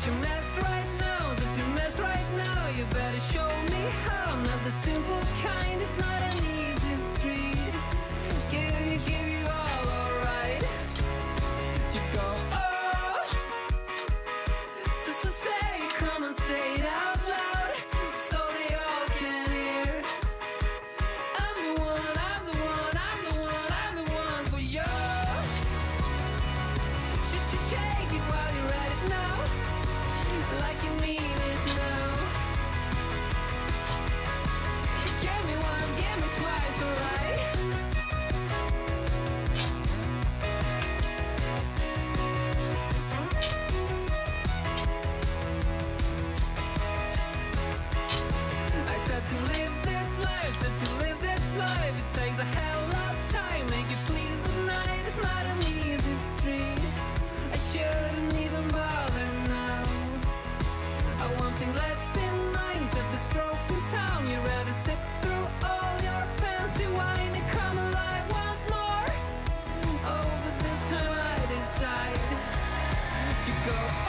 a mess right now, such a mess right now. You better show me how. I'm not the simple kind, it's not an easy street. Give you all, alright. You go, oh, so say, come and say it out loud, so they all can hear. I'm the one, I'm the one, I'm the one, I'm the one for you. Shake it while you're at it now, like you mean it now. Give me once, give me twice, alright. I said to live this life, said to live this life. It takes a hell of time, make it please at night. It's not an easy street, I shouldn't even bother now. One thing let's in mind, set the strokes in town. You're ready to sip through all your fancy wine and come alive once more. Oh, but this time I decide to go